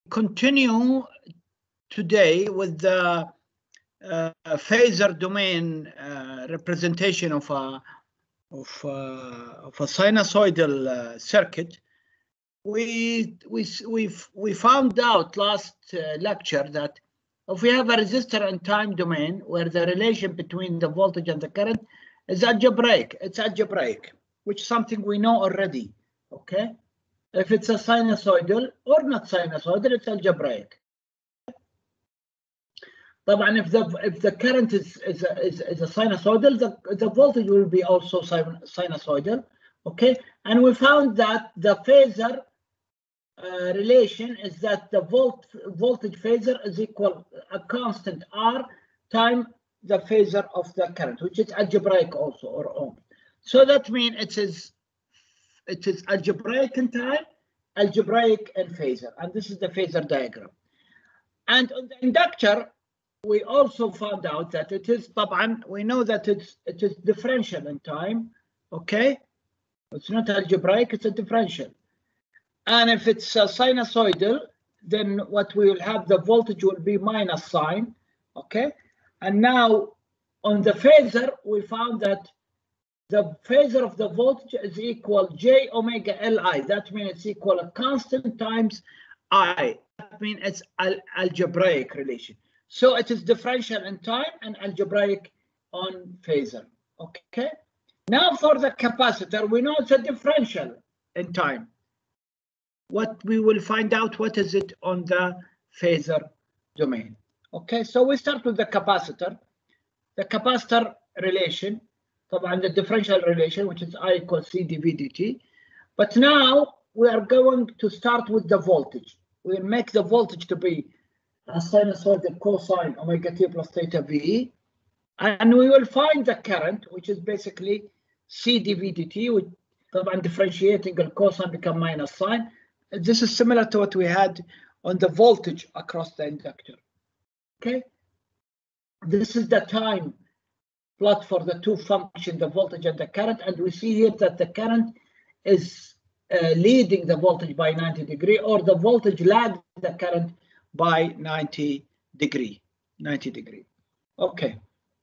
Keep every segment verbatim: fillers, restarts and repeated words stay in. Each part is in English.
continue today with the uh, phasor domain uh, representation of a of a, of a sinusoidal uh, circuit. We we we we found out last uh, lecture that if we have a resistor and time domain where the relation between the voltage and the current is algebraic, it's algebraic, which is something we know already. Okay, if it's a sinusoidal or not sinusoidal, it's algebraic. But if the if the current is is a, is, is a sinusoidal, the, the voltage will be also sinusoidal. Okay, and we found that the phasor uh, relation is that the volt voltage phasor is equal a constant R time the phasor of the current, which is algebraic also, or ohm. So that means it is it is algebraic in time, algebraic in phasor, and this is the phasor diagram. And on the inductor, we also found out that it is, طبعا, we know that it's it is differential in time. Okay, it's not algebraic, it's a differential. And if it's a sinusoidal, then what we will have, the voltage will be minus sign. Okay, and now on the phasor, we found that the phasor of the voltage is equal J omega Li. That means it's equal a constant times I. That means it's al algebraic relation. So it is differential in time and algebraic on phasor. Okay. Now for the capacitor, we know it's a differential in time. What we will find out, what is it on the phasor domain. Okay, so we start with the capacitor. The capacitor relation, the differential relation, which is I equals C dV dt. But now we are going to start with the voltage. We'll make the voltage to be a sinusoidal cosine omega t plus theta V, and we will find the current, which is basically C dV dt, which طبعا differentiating the cosine become minus sign. This is similar to what we had on the voltage across the inductor. Okay, this is the time plot for the two functions, the voltage and the current, and we see here that the current is uh, leading the voltage by ninety degree, or the voltage lags the current by ninety degree. ninety degree. Okay.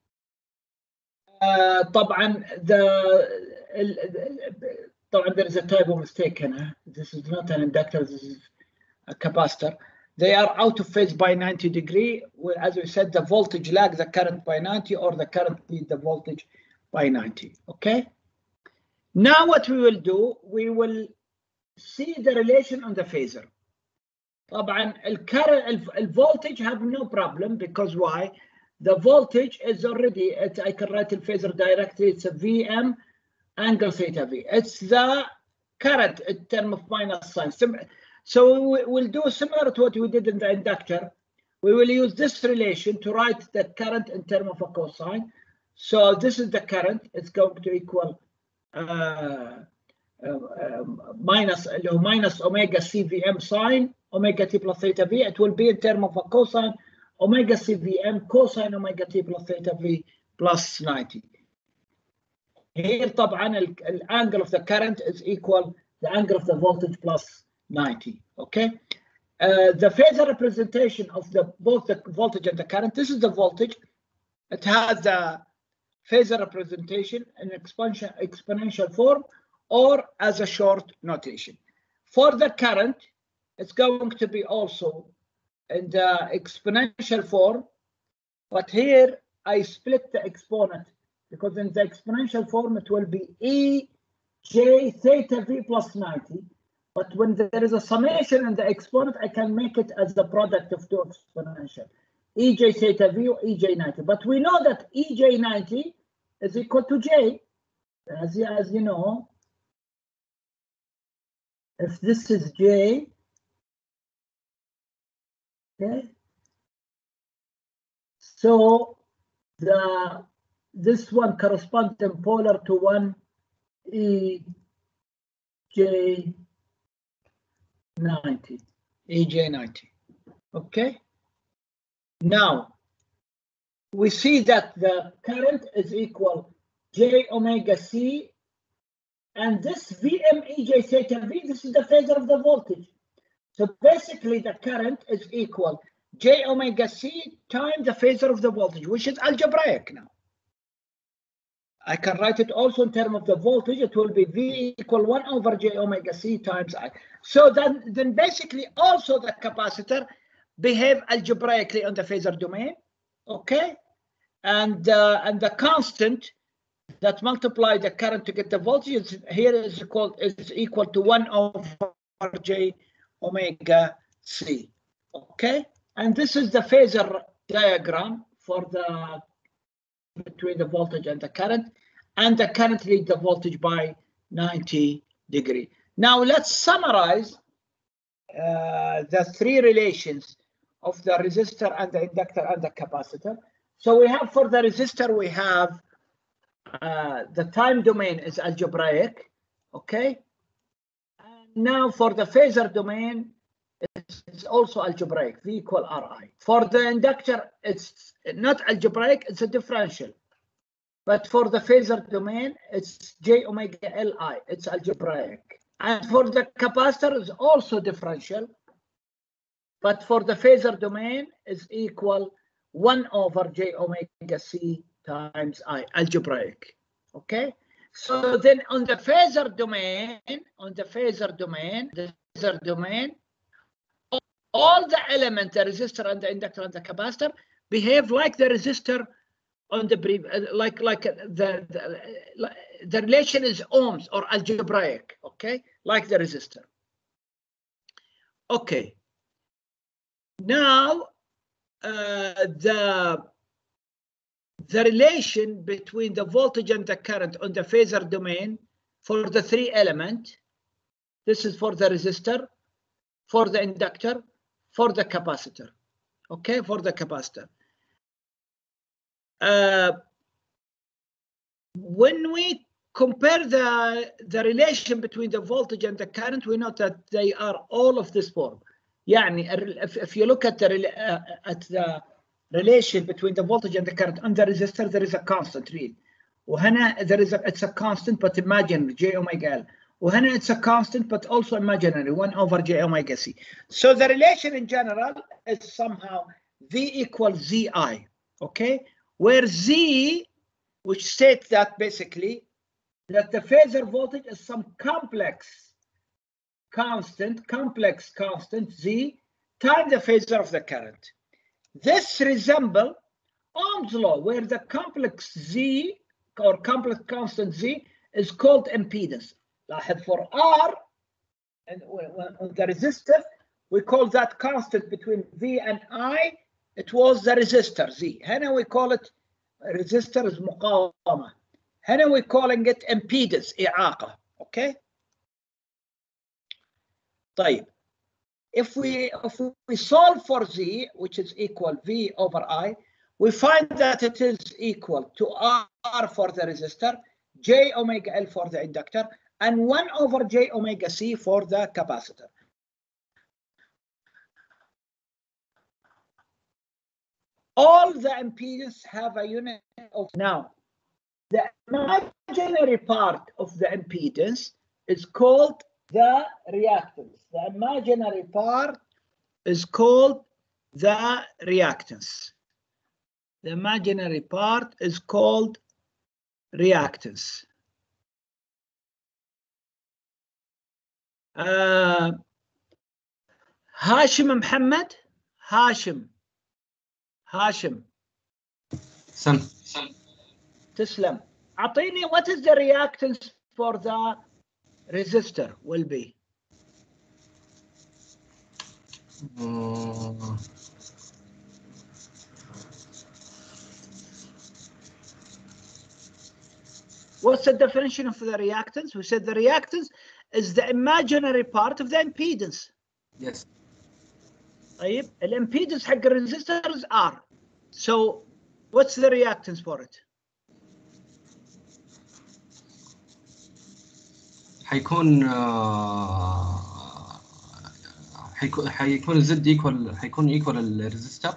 Uh, طبعا the طبعا there is a typo mistake here. This is not an inductor, this is a capacitor. They are out of phase by ninety degree. As we said, the voltage lags the current by ninety, or the current leads the voltage by ninety. Okay. Now what we will do, we will see the relation on the phasor. طبعا الكرنت الفولtage have no problem, because why? The voltage is already, it, I can write the phasor directly, it's a V M angle theta V. It's the current in terms of minus sign. So we will do similar to what we did in the inductor. We will use this relation to write the current in terms of a cosine. So this is the current, it's going to equal uh, uh, minus, uh, minus omega C V M sine omega t plus theta V. It will be in terms of a cosine omega C V M cosine omega t plus theta V plus ninety. Here طبعا the angle of the current is equal the angle of the voltage plus ninety. Okay. Uh, the phasor representation of the both the voltage and the current. This is the voltage. It has the phasor representation in exponential exponential form, or as a short notation. For the current, it's going to be also in the exponential form, but here I split the exponent, because in the exponential form it will be E J theta V plus ninety, but when there is a summation in the exponent, I can make it as the product of two exponential, E J theta V or E J ninety. But we know that E J ninety is equal to J, as, as you know. If this is J, okay, so the this one corresponds in polar to one E J ninety, E J ninety. Okay. Now we see that the current is equal J omega C, and this V M E J theta V, this is the phasor of the voltage. So basically the current is equal J omega C times the phasor of the voltage, which is algebraic now. I can write it also in terms of the voltage. It will be V equal one over J omega C times I. So then, then basically also the capacitor behave algebraically on the phasor domain, okay? And uh, and the constant that multiply the current to get the voltage is, here is equal is equal to one over J omega C, okay? And this is the phasor diagram for the between the voltage and the current, and the current lead the voltage by ninety degree. Now let's summarize uh, the three relations of the resistor and the inductor and the capacitor. So we have for the resistor, we have uh, the time domain is algebraic, okay? And now for the phasor domain, it's, it's also algebraic, V equal R I. For the inductor, it's not algebraic, it's a differential. But for the phasor domain, it's J omega L I, it's algebraic. And for the capacitor, it's also differential. But for the phasor domain, is equal one over J omega C times I, algebraic. Okay? So then on the phasor domain, on the phasor domain, the phasor domain, all the elements, the resistor and the inductor and the capacitor, behave like the resistor on the brief, like like the, the the relation is ohms or algebraic, okay, like the resistor. Okay. Now uh, the the relation between the voltage and the current on the phasor domain for the three element. This is for the resistor, for the inductor, for the capacitor. Okay, for the capacitor. Uh, when we compare the, the relation between the voltage and the current, we know that they are all of this form. Yani, if, if you look at the, uh, at the relation between the voltage and the current on the resistor, there is a constant real. وهنا there is a, it's a constant but imaginary, J omega L. وهنا it's a constant but also imaginary, one over J omega C. So the relation in general is somehow V equals Z I, okay? Where Z, which states that basically that the phasor voltage is some complex constant, complex constant Z times the phasor of the current. This resembles Ohm's law, where the complex Z or complex constant Z is called impedance. Like for R, and on the resistor, we call that constant between V and I. It was the resistor Z. هنا we call it resistor is مقاومة. هنا we calling it impedance, إعاقة. Okay. طيب. If we if we solve for Z, which is equal V over I, we find that it is equal to R for the resistor, J omega L for the inductor, and one over J omega C for the capacitor. All the impedance have a unit of now. The imaginary part of the impedance is called the reactance. The imaginary part is called the reactance. The imaginary part is called reactance. Uh, Hashim Muhammad, Hashim. هاشم سم تسلم. أعطيني what is the reactance for the resistor will be. uh, What's the definition of the reactance? We said the reactance is the imaginary part of the impedance. yes. طيب الامبيدنس حق الريزستور is R. So what's the reactance for it? حيكون آه... حيكون حيكون الزد ايكوال حيكون ايكوال الريزستور.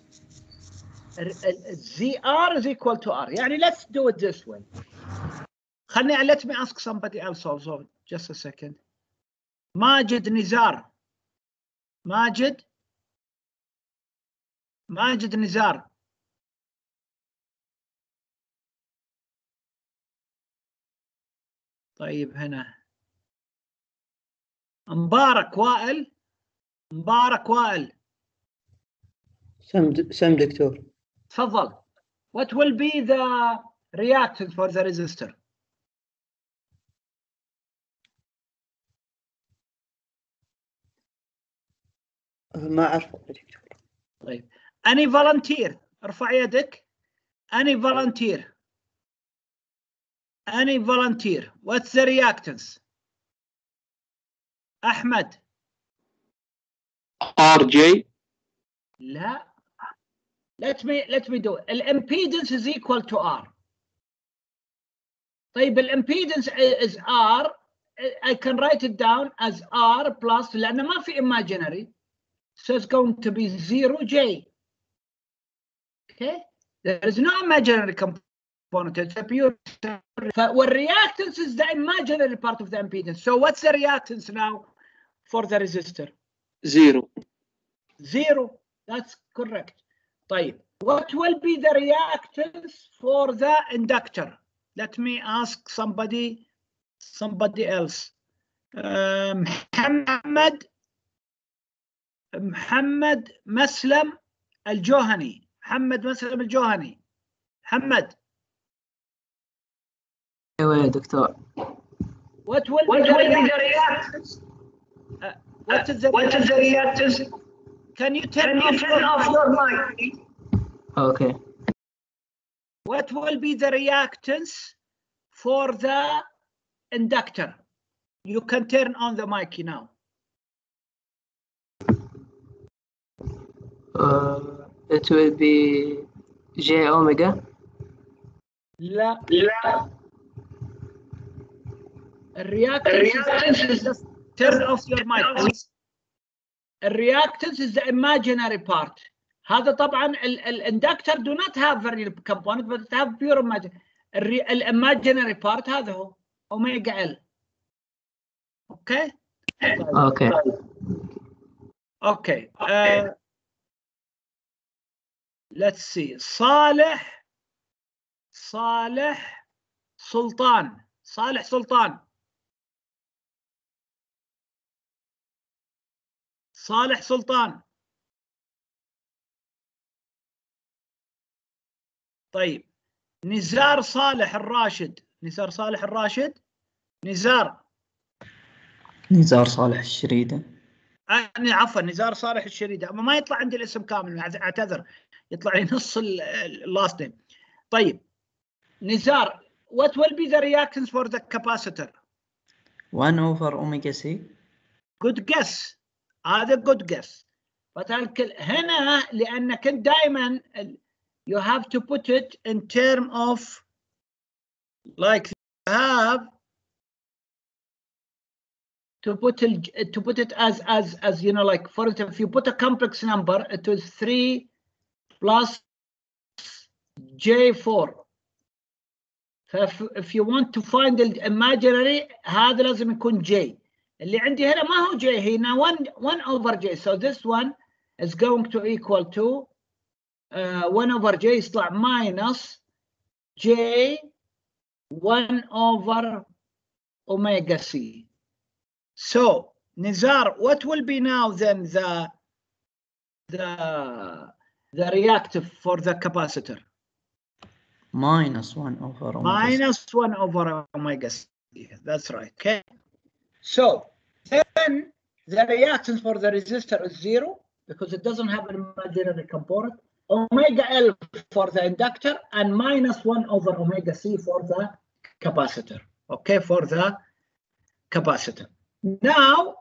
Z R is equal to R. يعني let's do it this way. خلني let me ask somebody else also. Just a second. ماجد نزار. ماجد ماجد نزار. طيب هنا مبارك وائل. مبارك وائل. سم سم دكتور. تفضل. What will be the reactance for the resistor? ما أعرف دكتور. طيب any volunteer ارفع يدك. any volunteer any volunteer what's the reactance? أحمد. ار جي. لا. let me let me do it. الامبيدنس is equal to R. طيب الامبيدنس is R. I can write it down as R plus لأنه ما في imaginary. So it's going to be zero J. Okay? There is no imaginary component. It's a pure. Well, reactance is the imaginary part of the impedance. So what's the reactance now for the resistor? Zero. Zero. That's correct. طيب, what will be the reactance for the inductor? Let me ask somebody, somebody else. Um, Muhammad, محمد مسلم الجوهني. محمد مسلم الجوهني. محمد. ايوه يا دكتور. What will What be will the be the reactance? Uh, what is the What is the reactance? Can you turn, Can you turn off your mic, please? Okay. What will be the reactance for the inductor? You can turn on the mic now. Uh, it will be J omega. لا. لا. الreactance is just turn off your mic. الreactance is the imaginary part. هذا طبعا الاندكتر do not have variable component but it have pure imaginary. imaginary part هذا هو اوميجا ال. اوكي؟ اوكي. اوكي. uh, let's see. صالح صالح سلطان. صالح سلطان. صالح سلطان. طيب نزار صالح الراشد. نزار صالح الراشد. نزار. نزار صالح الشريدة. آه عفوا نزار صالح الشريدة. أما ما يطلع عندي الاسم كامل اعتذر. يطلع لي نص اللاست نيم. طيب نزار what will be the reactance for the capacitor? one over omega c. good guess. هذا good guess. فتالكل هنا لأنك دائما you have to put it in term of like you have to put it to put it as as as you know, like for instance if you put a complex number it is three plus J four. if if you want to find the imaginary هذا لازم يكون J. اللي عندي هنا ما هو J هنا one one over J. So this one is going to equal to uh, one over J يطلع minus J one over omega C. So Nizar, what will be now then the the the reactive for the capacitor? Minus one over omega minus C. one over omega C. That's right. Okay. So then the reactance for the resistor is zero because it doesn't have an imaginary component. Omega L for the inductor and minus one over omega C for the capacitor. Okay, for the capacitor. Now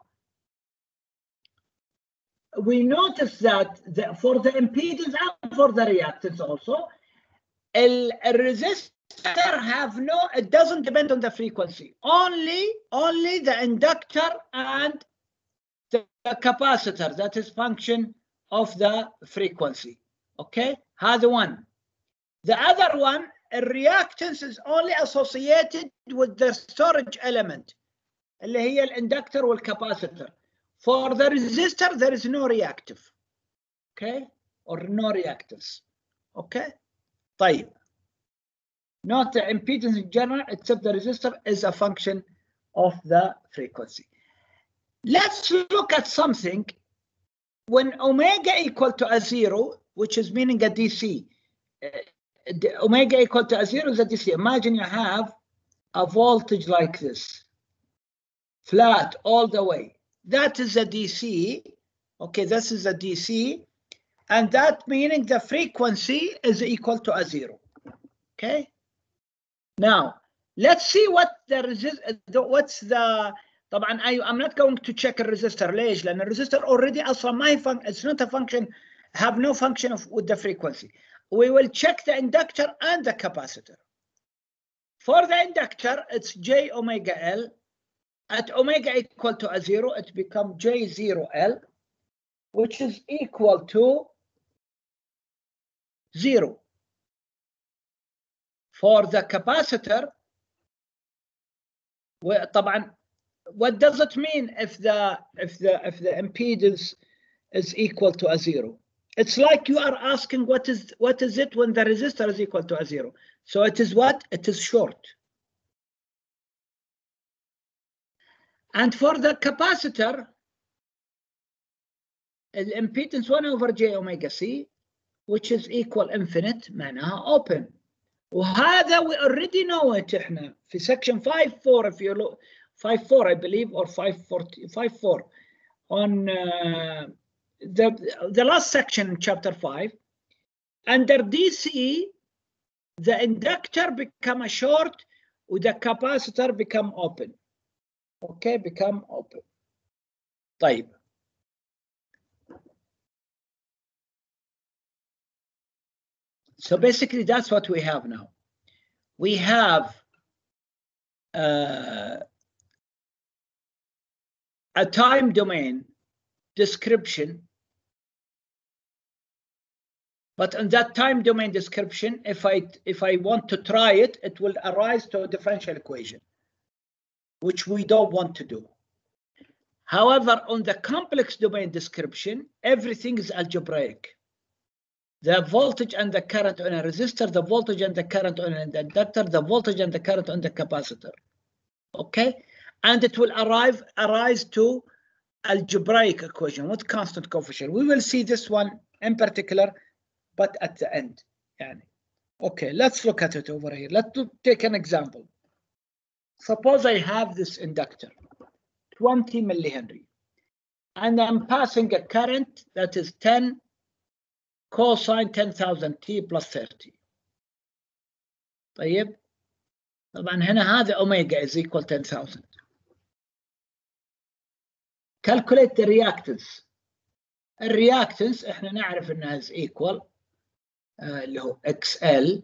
we notice that the, for the impedance and for the reactance also, a, a resistor have no, it doesn't depend on the frequency. Only, only the inductor and the, the capacitor, that is function of the frequency. Okay, هذا one. The other one, a reactance is only associated with the storage element اللي هي الانductor والcapacitor. For the resistor, there is no reactive. Okay, or no reactance. Okay, طيب. Not the impedance in general, except the resistor is a function of the frequency. Let's look at something. When omega equal to a zero, which is meaning a D C, uh, omega equal to a zero is a D C. Imagine you have a voltage like this, flat all the way. That is a D C. Okay, this is a D C, and that meaning the frequency is equal to a zero. Okay. Now let's see what the resist. What's the طبعا I I'm not going to check a resistor. ليش؟ لأن الريزستور already أصلا ما هي function. It's not a function. Have no function of with the frequency. We will check the inductor and the capacitor. For the inductor, it's J omega L. At omega equal to a zero, it becomes J zero L, which is equal to zero. For the capacitor, طبعا, what does it mean if the if the if the impedance is equal to a zero? It's like you are asking what is what is it when the resistor is equal to a zero. So it is what? It is short. And for the capacitor, the impedance one over J omega C, which is equal infinite, معناها open. وهذا we already know it احنا في section five four, if you look five four I believe, or five four on uh, the the last section in chapter five. Under D C, the inductor become a short, with the capacitor become open. Okay, become open. طيب. So basically, that's what we have now. We have uh, a time domain description, but in that time domain description, if I if I want to try it, it will arise to a differential equation, which we don't want to do. However, on the complex domain description, everything is algebraic. The voltage and the current on a resistor, the voltage and the current on an inductor, the voltage and the current on the capacitor. Okay, and it will arrive arise to algebraic equation with constant coefficient. We will see this one in particular, but at the end. Yani. Okay, let's look at it over here. Let's take an example. Suppose I have this inductor, twenty millihenry, and I'm passing a current that is ten cosine ten thousand t plus thirty. طيب طبعا هنا هذا اوميجا is equal ten thousand. Calculate the reactance. الرياكتنس احنا نعرف انها is equal uh, اللي هو إكس إل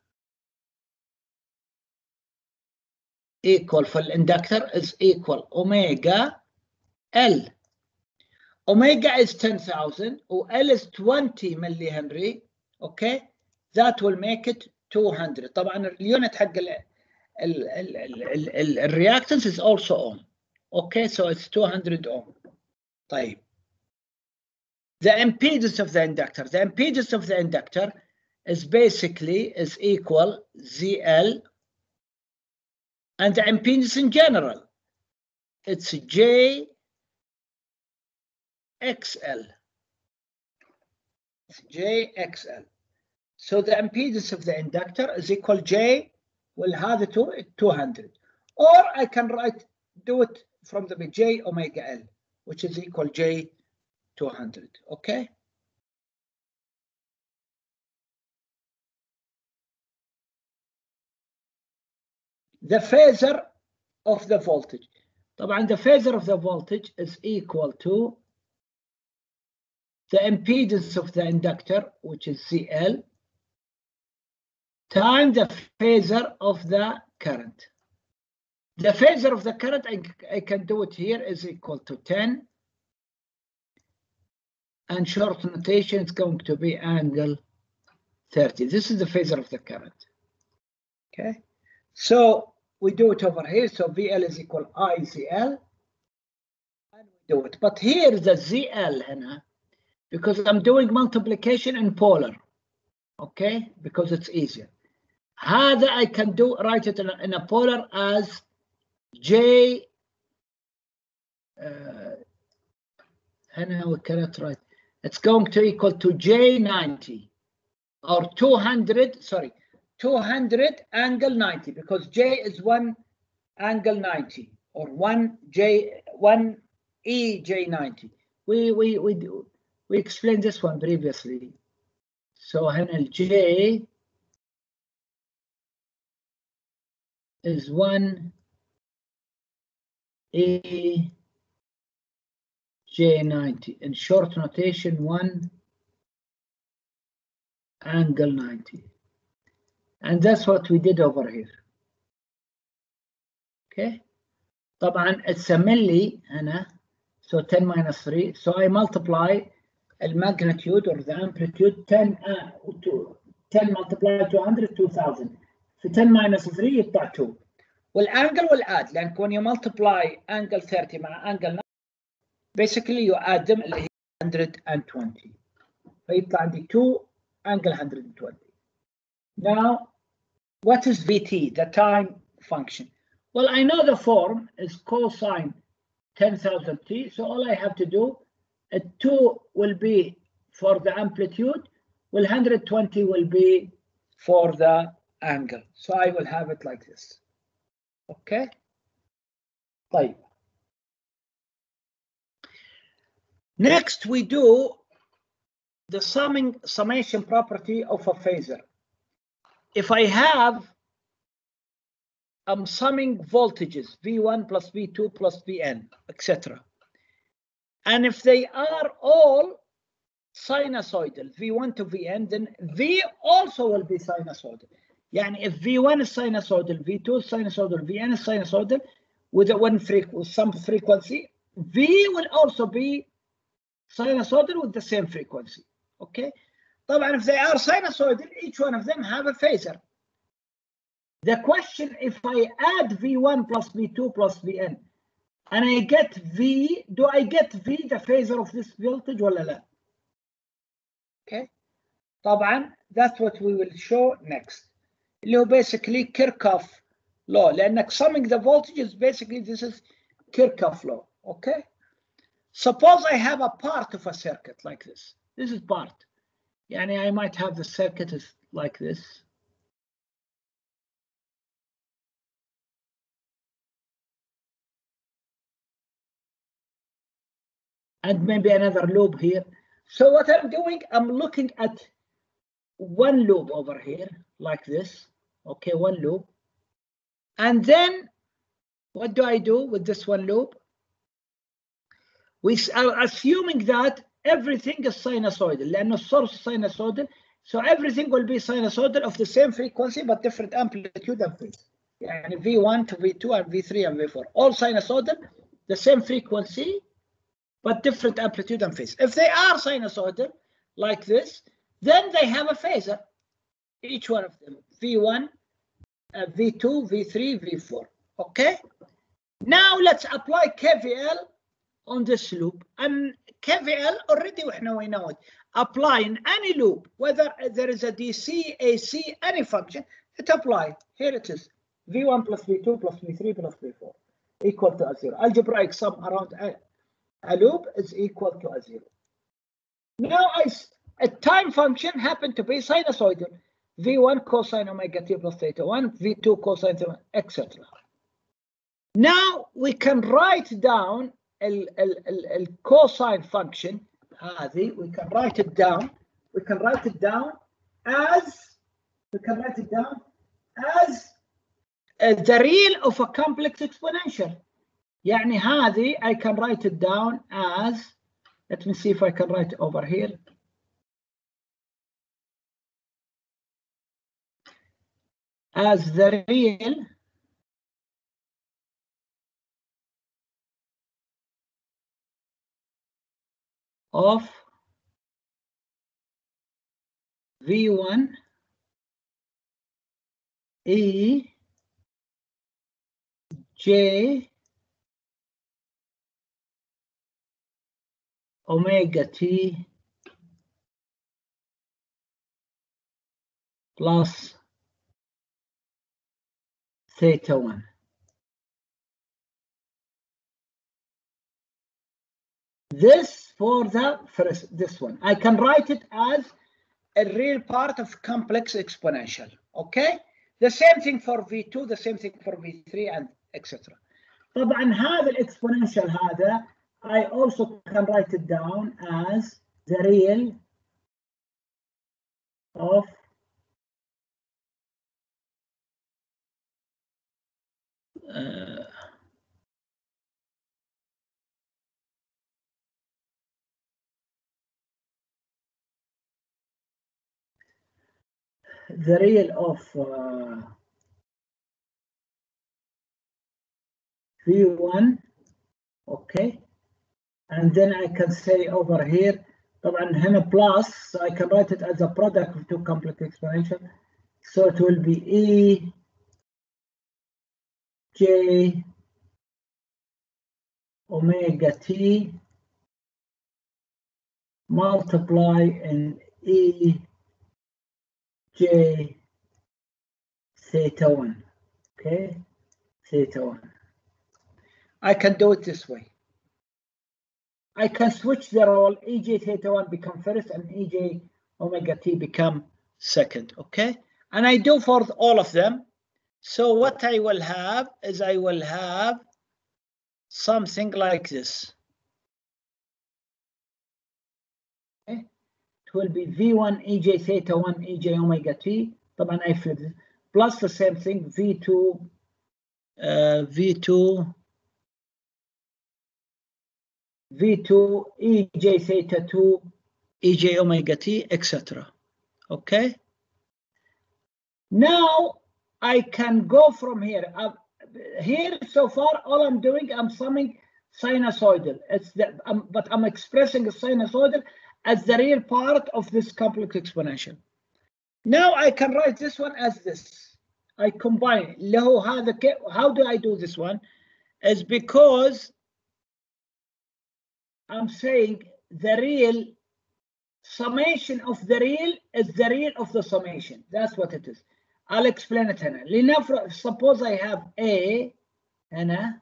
equal for inductor is equal omega L. Omega is ten thousand or L is twenty millihenry. Okay, that will make it two hundred. طبعا اليونت حق ال ال ال ال ال ال reactance is also ohm. Okay, so it's two hundred ohm. طيب. The impedance of the inductor. The impedance of the inductor is basically is equal Z L, and the impedance in general, it's J X L. J X L. So the impedance of the inductor is equal J, will have it to two hundred. Or I can write, do it from the J omega L, which is equal J two hundred. Okay. The phasor of the voltage. طبعا the phasor of the voltage is equal to the impedance of the inductor, which is C L, times the phasor of the current. The phasor of the current, I, I can do it here, is equal to ten. And short notation is going to be angle thirty. This is the phasor of the current. Okay. So we do it over here. So V L is equal I Z L. And we do it. But here the Z L هنا, because I'm doing multiplication in polar, okay, because it's easier. هذا I can do write it in a, in a polar as J. Uh, هنا we cannot write. It's going to equal to J ninety or two hundred. Sorry, two hundred angle ninety, because J is one angle ninety or one J one E J ninety. We we we do we explained this one previously. So هنا J is one E J ninety. In short notation, one angle ninety. And that's what we did over here. Okay. طبعا it's a milli هنا. So ten minus three. So I multiply the magnitude or the amplitude ten, uh, ten multiplied two hundred, two thousand. So ten minus three يطلع two. والangle will add, لأن when you multiply angle thirty مع angle ninety, basically you add them اللي هي one hundred twenty. فيطلع عندي two angle one hundred twenty. Now, what is V T, the time function? Well, I know the form is cosine ten thousand t, so all I have to do, a two will be for the amplitude, well, one hundred twenty will be for the angle. So I will have it like this. Okay. طيب. Next, we do the summing summation property of a phasor. If I have I'm summing voltages V one plus V two plus Vn, et cetera. And if they are all sinusoidal, V one to Vn, then V also will be sinusoidal. Yani if V one is sinusoidal, V two is sinusoidal, Vn is sinusoidal with a one freq with some frequency, V will also be sinusoidal with the same frequency. Okay. طبعا if they are sinusoidal, each one of them have a phasor. The question, if I add V one plus V two plus Vn and I get V, do I get V the phasor of this voltage ولا لا? Okay. طبعا that's what we will show next. اللي هو basically Kirchhoff law. لأنك summing the voltages, basically this is Kirchhoff law. Okay. Suppose I have a part of a circuit like this. This is part. يعني I might have the circuit is like this. And maybe another loop here. So what I'm doing, I'm looking at one loop over here, like this. Okay, one loop. And then what do I do with this one loop? We are assuming that everything is sinusoidal, لأن الsource is sinusoidal, so everything will be sinusoidal of the same frequency but different amplitude and phase. يعني V one to V two and V three and V four, all sinusoidal, the same frequency, but different amplitude and phase. If they are sinusoidal, like this, then they have a phasor, each one of them, V one, uh, V two, V three, V four, okay? Now let's apply K V L on this loop. And K V L already we know it. Apply in any loop, whether there is a D C, A C, any function, it applies. Here it is, V one plus V two plus V three plus V four, equal to a zero. Algebraic sum around a, a loop is equal to a zero. Now I, a time function happened to be sinusoidal. V one cosine omega t plus theta one, V two cosine theta one, et cetera. Now we can write down a cosine function. هذه we can write it down. We can write it down as we can write it down as uh, the real of a complex exponential. يعني هذه I can write it down as, let me see if I can write it over here. As the real of V one E J omega t plus theta one. This for the first, this one. I can write it as a real part of complex exponential. Okay? The same thing for V two, the same thing for V three, and et cetera. طبعا هذا الاكسبوننشال هذا I also can write it down as the real of uh, the real of uh, V one, okay, and then I can say over here طبعا هنا plus, so I can write it as a product of two complex exponential, so it will be E J omega t multiply in E J theta one, okay, theta one. I can do it this way. I can switch the role, E J theta one become first and E J omega t become second, okay? And I do for all of them. So what I will have is I will have something like this. Okay? It will be V one E J theta one E J omega t. طبعا I flip this. Plus the same thing V two uh, V two V two E J theta two E J omega t, et cetera. Okay. Now I can go from here. Uh, here so far, all I'm doing, I'm summing sinusoidal. It's the, um, but I'm expressing a sinusoidal as the real part of this complex exponential. Now I can write this one as this. I combine. How do I do this one? Is because I'm saying the real summation of the real is the real of the summation. That's what it is. I'll explain it هنا. لنفرض, suppose I have A هنا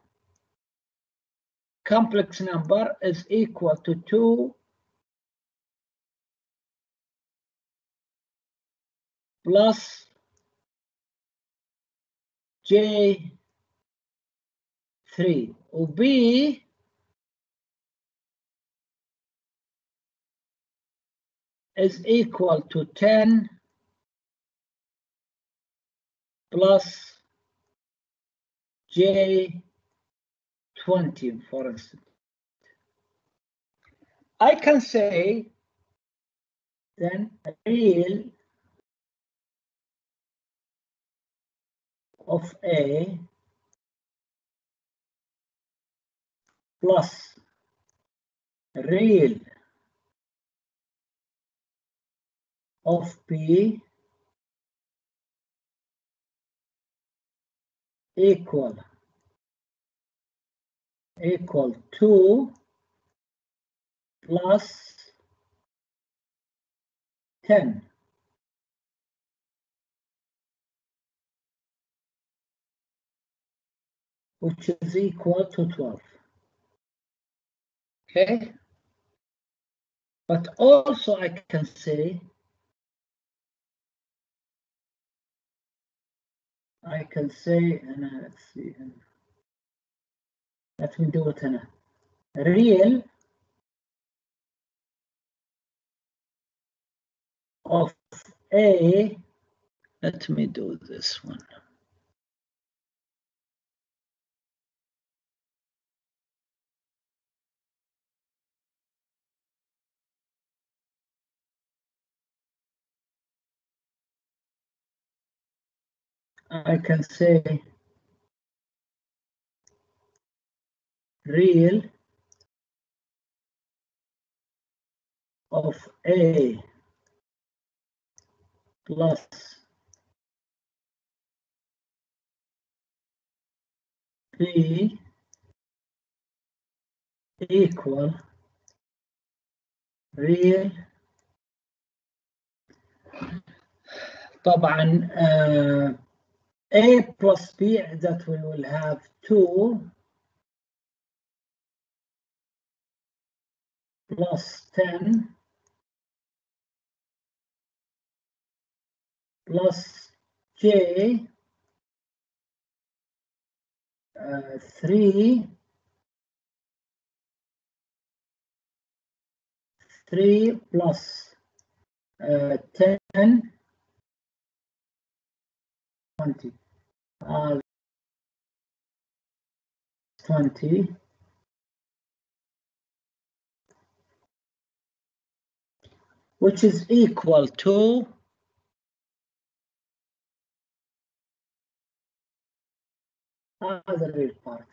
complex number is equal to two plus J three, or B is equal to ten plus J twenty, for instance. I can say then real of A plus real of B equal equal to plus ten. Which is equal to twelve. Okay. But also I can say I can say, and uh, let's see, and let me do it in a real of A. Let me do this one. I can say real of A plus B equal real طبعا uh, A plus B that we will have two plus ten plus J uh, three three plus uh, ten twenty uh, twenty which is equal to other real part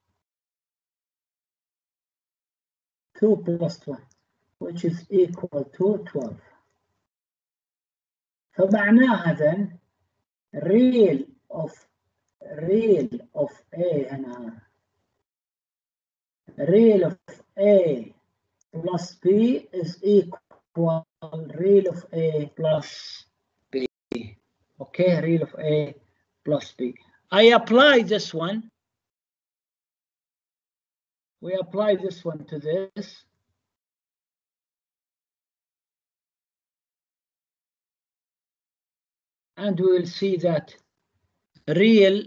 two plus one which is equal to twelve. فمعناها then real of real of A هنا real of A plus B is equal real of A plus B. Okay, real of A plus B. I apply this one. We apply this one to this. And we will see that real,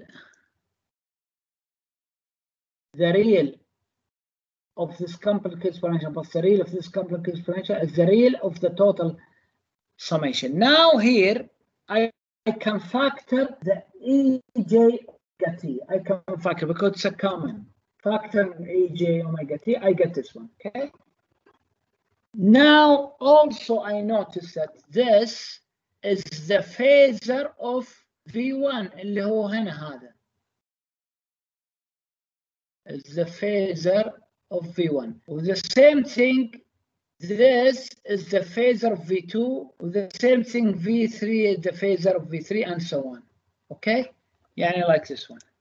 the real of this complicated exponential plus the real of this complicated exponential is the real of the total summation. Now here, I, I can factor the E J omega t. I can factor because it's a common factor E J omega t. I get this one, okay? Now, also I notice that this is the phasor of V one اللي هو هنا هذا. Is the phasor of V one. With the same thing, this is the phasor of V two. With the same thing, V three is the phasor of V three, and so on. Okay? Yeah, like this one.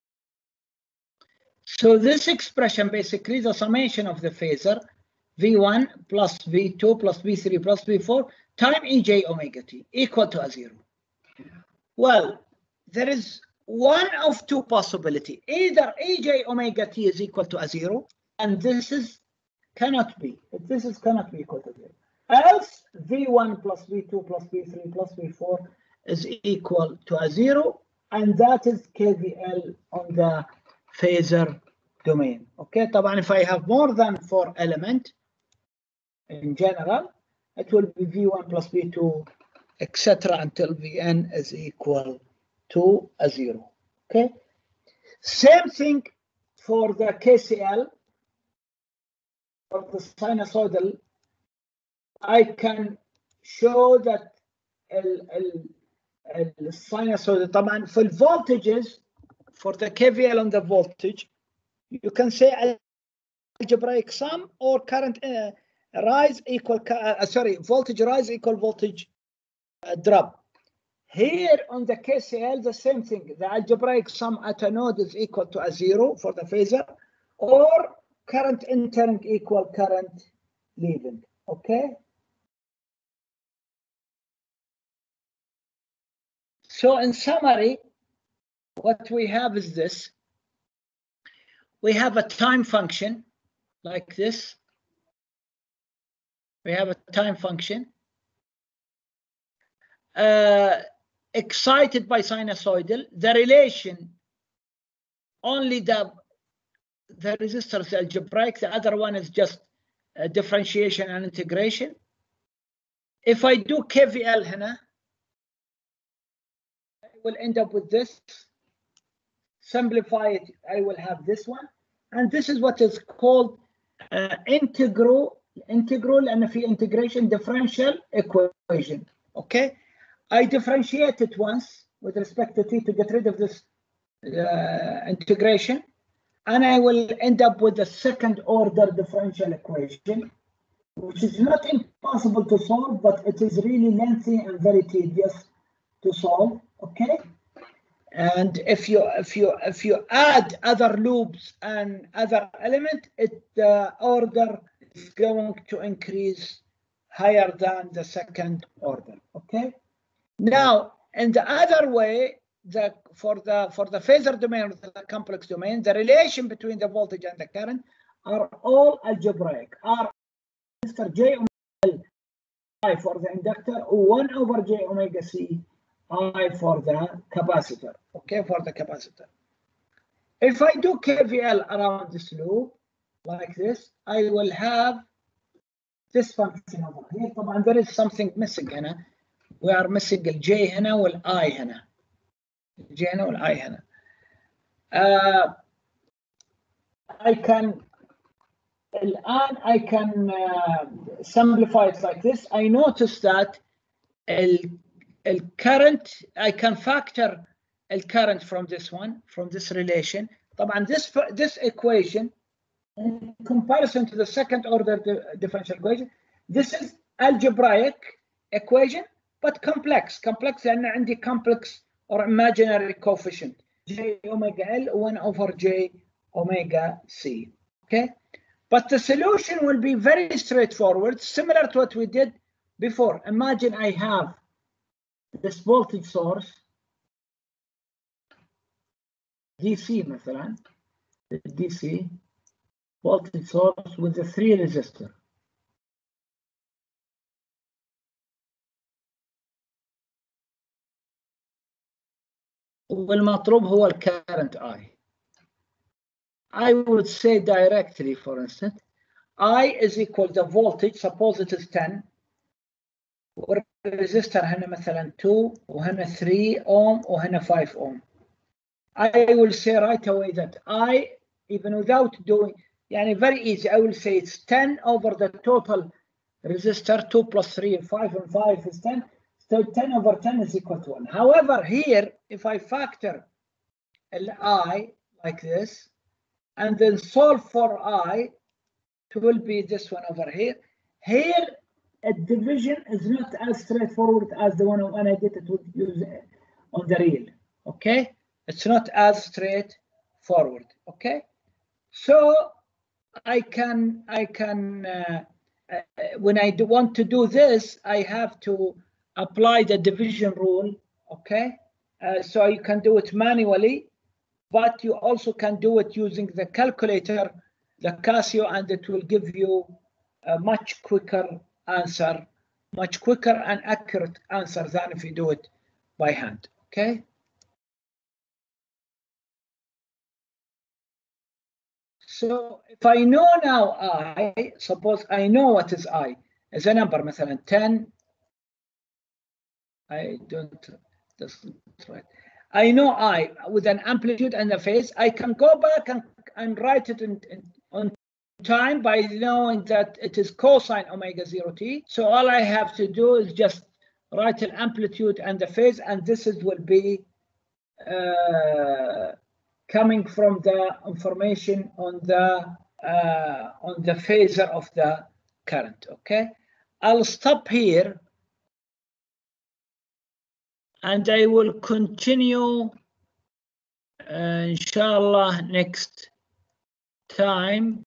So this expression basically the summation of the phasor V one plus V two plus V three plus V four time E J omega t equal to a zero. Well, there is one of two possibility. Either E J omega t is equal to a zero, and this is cannot be. This is cannot be equal to zero. Else V one plus V two plus V three plus V four is equal to a zero, and that is K V L on the phasor domain. Okay, طبعا if I have more than four element in general, it will be V one plus V two, et cetera until Vn is equal to a zero. Okay. Same thing for the K C L for the sinusoidal. I can show that the sinusoidal طبعا for voltages for the K V L on the voltage, you can say algebraic sum or current uh, rise equal uh, sorry voltage rise equal voltage uh, drop. Here on the K C L the same thing, the algebraic sum at a node is equal to a zero for the phasor, or current entering equal current leaving. Okay, so in summary what we have is this. We have a time function like this. We have a time function uh, excited by sinusoidal. The relation, only the, the resistor is algebraic, the other one is just uh, differentiation and integration. If I do K V L هنا, I will end up with this. Simplify it, I will have this one. And this is what is called uh, integral integral and في integration differential equation. Okay, I differentiate it once with respect to t to get rid of this uh, integration, and I will end up with a second order differential equation, which is not impossible to solve, but it is really lengthy and very tedious to solve. Okay, and if you if you if you add other loops and other element, it the uh, order is going to increase higher than the second order. Okay. Now, in the other way, the for the for the phasor domain or the complex domain, the relation between the voltage and the current are all algebraic. R resistor J omega I for the inductor, one over J omega C I for the capacitor. Okay, for the capacitor. If I do K V L around this loop like this, I will have this function over here. طبعا there is something missing هنا. We are missing the J هنا وال I هنا. J هنا وال I هنا. Uh, I can الآن I can uh, simplify it like this. I notice that ال, ال current, I can factor the current from this one, from this relation. طبعا this this equation in comparison to the second order differential equation, this is algebraic equation but complex. Complex لأن عندي complex or imaginary coefficient J omega L one over J omega C. Okay, but the solution will be very straightforward, similar to what we did before. Imagine I have this voltage source D C مثلا, D C voltage source with the three resistor. والمطلوب هو الكارنت I. I would say directly, for instance, I is equal to voltage, suppose it is ten, والresistor هنا مثلا two, وهنا three ohm, وهنا five ohm. I will say right away that I, even without doing, يعني very easy, I will say it's ten over the total resistor, two plus three, five, and five is ten. So ten over ten is equal to one. However, here, if I factor I like this, and then solve for I, it will be this one over here. Here, a division is not as straightforward as the one when I did it with use on the real. Okay, it's not as straightforward. Okay, so I can I can uh, uh, when I do want to do this, I have to apply the division rule. Okay, uh, so you can do it manually, but you also can do it using the calculator, the Casio, and it will give you a much quicker answer, much quicker and accurate answer than if you do it by hand. Okay. So if I know now I, suppose I know what is I, as a number, مثلا ten, I don't, that's not right. I know I with an amplitude and a phase. I can go back and, and write it in, in, on time by knowing that it is cosine omega zero t. So all I have to do is just write an amplitude and the phase, and this is will be uh, coming from the information on the uh, on the phasor of the current. Okay, I'll stop here. And I will continue, uh, inshallah, next time.